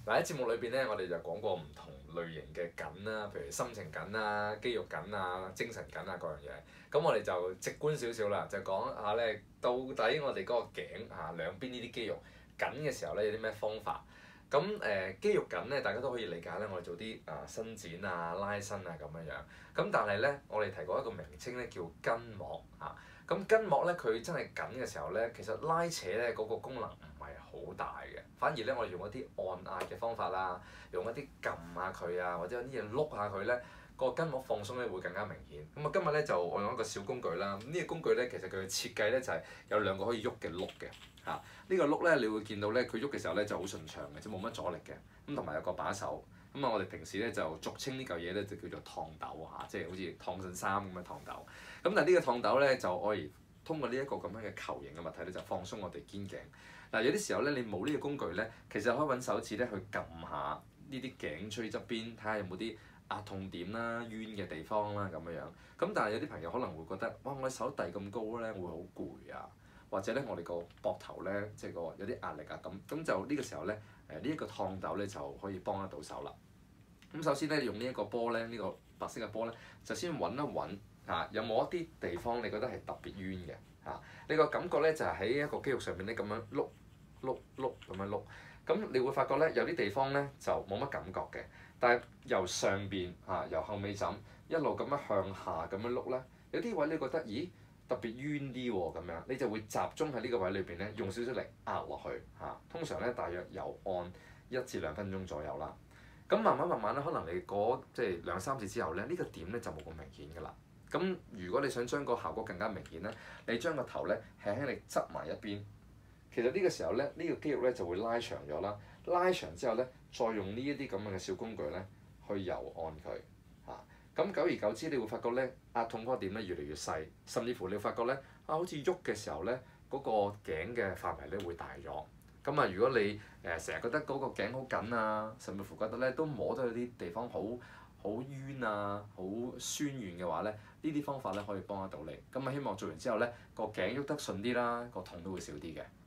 嗱喺節目裏邊咧，我哋就講過唔同類型嘅緊啦，譬如心情緊啊、肌肉緊啊、精神緊啊各樣嘢。咁我哋就直觀少少啦，就講下咧，到底我哋嗰個頸兩邊呢啲肌肉緊嘅時候咧，有啲咩方法？咁肌肉緊咧，大家都可以理解咧，我哋做啲伸展啊、拉伸啊咁樣樣。咁但係咧，我哋提過一個名稱咧，叫筋膜嚇。咁筋膜咧，佢真係緊嘅時候咧，其實拉扯咧嗰個功能唔係好大嘅，反而咧我哋用一啲按壓嘅方法啦，用一啲撳下佢啊，或者有啲嘢碌下佢咧，個筋膜放鬆咧會更加明顯。咁啊，今日咧就我用一個小工具啦。咁呢個工具咧，其實佢嘅設計咧就係有兩個可以喐嘅碌嘅嚇。呢個碌咧，你會見到咧，佢喐嘅時候咧就好順暢嘅，即係冇乜阻力嘅。咁同埋有個把手。咁啊，我哋平時咧就俗稱呢嚿嘢咧就叫做燙斗嚇，即係好似燙緊衫咁嘅燙斗。咁但係呢個燙斗咧就可以通過呢一個咁樣嘅球形嘅物體咧就放鬆我哋肩頸。嗱有啲時候咧你冇呢個工具咧，其實可以揾手指咧去撳下呢啲頸椎側邊，睇下有冇啲壓痛點啦、冤嘅地方啦咁樣樣。咁但係有啲朋友可能會覺得，哇！我手遞咁高咧會好攰啊，或者咧我哋個膊頭咧即係個有啲壓力啊咁就呢個時候咧呢一個燙斗咧就可以幫得到手啦。咁首先咧用呢一個波咧，呢個白色嘅波咧，就先揾一揾有冇一啲地方你覺得係特別冤嘅你個感覺咧就係喺一個肌肉上面咧咁樣碌咁樣碌，咁你會發覺咧有啲地方咧就冇乜感覺嘅，但係由上邊由後尾枕一路咁樣向下咁樣碌咧，有啲位你覺得咦特別冤啲喎咁樣，你就會集中喺呢個位裏邊咧用少少力壓落去通常咧大約有按1至2分鐘左右啦。咁慢慢咧，可能你過即係2、3次之後咧，呢個點咧就冇咁明顯㗎啦。咁如果你想將個效果更加明顯咧，你將個頭咧輕輕地側埋一邊。其實呢個時候咧，呢個肌肉咧就會拉長咗啦。拉長之後咧，再用呢一啲咁樣嘅小工具咧去揉按佢咁久而久之，你會發覺咧壓痛嗰個點咧越嚟越細，甚至乎你會發覺咧好似喐嘅時候咧嗰個頸嘅範圍咧會大咗。咁啊，如果你成日覺得嗰個頸好緊啊，甚至乎覺得咧都摸到有啲地方好冤啊、好酸軟嘅話咧，呢啲方法咧可以幫得到你。咁啊，希望做完之後咧個頸喐得順啲啦，個痛都會少啲嘅。